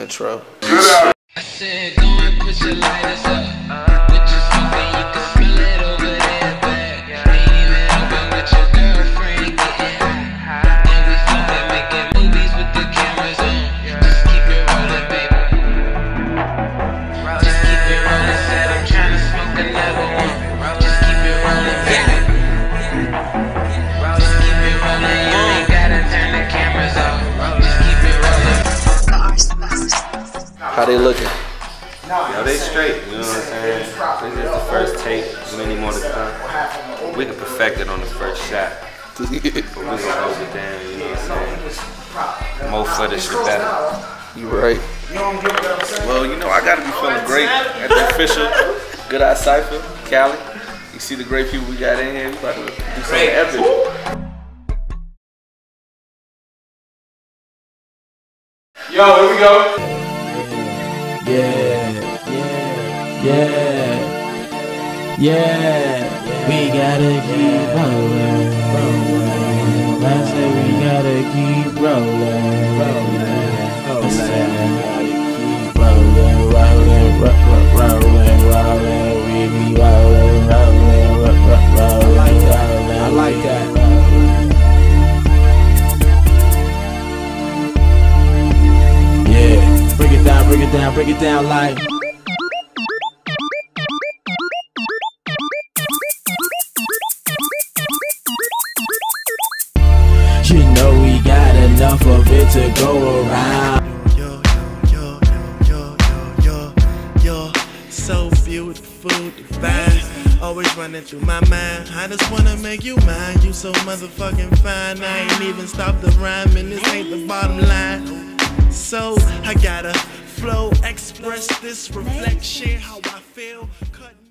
intro. I said, go and put your lighters up. With your smoking, you can smell it over there, babe. Ain't even open with your girlfriend getting high. And we smoking, making movies with the cameras on. Just keep it rolling, baby. Just keep it rolling. Said I'm trying to smoke another one. Just keep it rolling, baby. Just keep it rolling. You ain't gotta turn the cameras off. Just keep it rolling. How they looking? Yo, they straight, you know what I'm saying? This is the first take, many more to come. We can perfect it on the first shot. But we can hold it down, you know what I'm saying? More footage, the better. You right. Well, you know, I gotta be feeling great at the official GoodEye Cypher, Cali. You see the great people we got in here, we about to do something epic. Yo, here we go. Yeah, we gotta keep rolling. I said we gotta keep rolling. I said we gotta keep rolling. We be rolling. I like that. Yeah, break it down like. You know we got enough of it to go around. You're so beautiful, divine. Always running through my mind. I just wanna make you mine. You so motherfucking fine. I ain't even stopped the rhyme, and this ain't the bottom line. So I gotta flow, express this reflection, how I feel.